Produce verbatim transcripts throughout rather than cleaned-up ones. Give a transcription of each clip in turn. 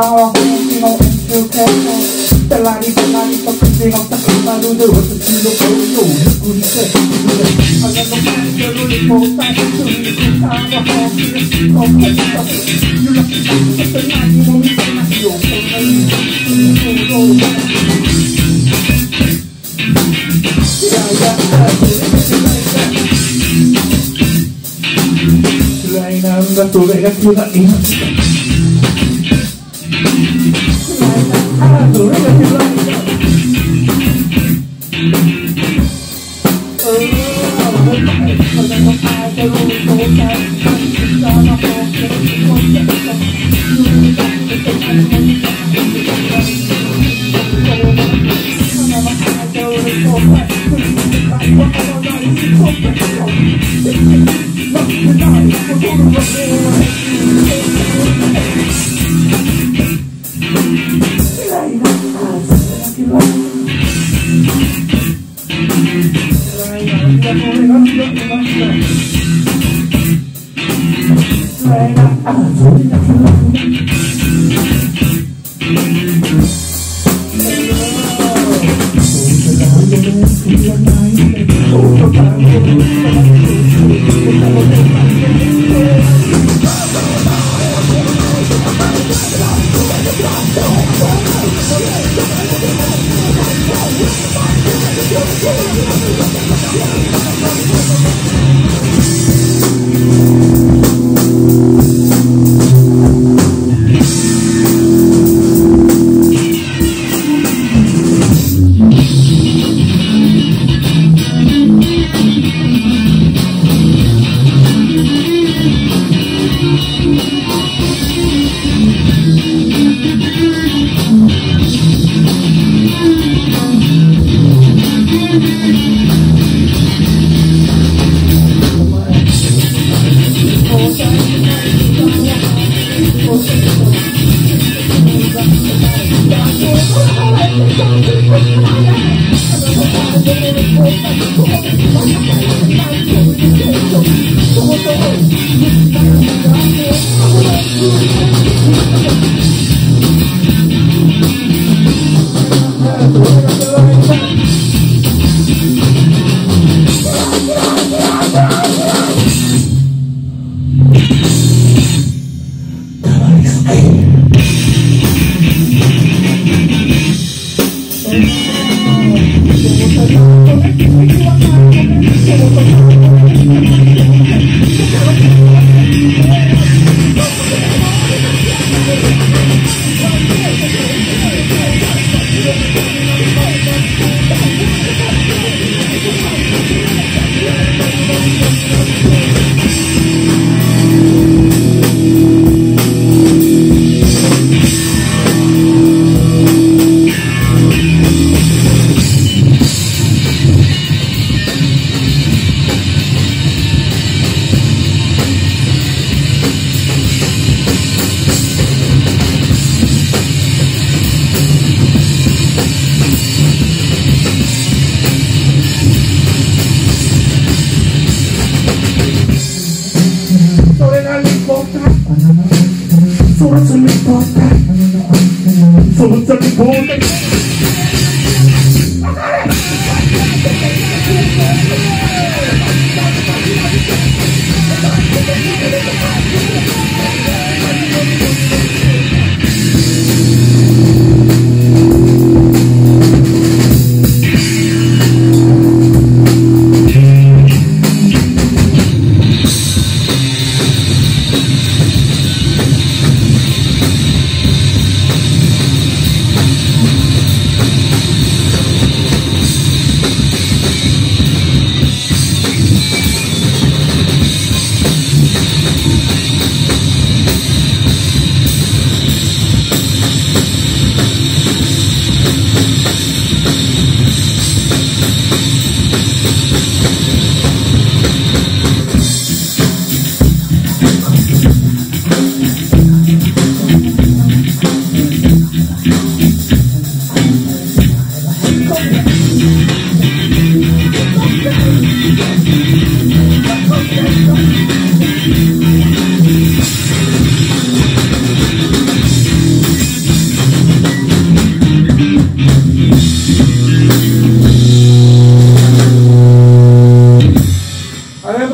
間は本気の円柱形で、ペラリペラリと口の先まるで、私の顔の良く似ているね。穴の空いてる立方体つまり、空間は本気でシンコーペーション、揺らぎまくって何も見えないよ、こんなに想像を嫌いだ嫌いなんだそれが嫌いなんだ嫌いなんだそれが嫌いだ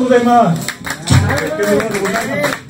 ございます。ありがとうございます。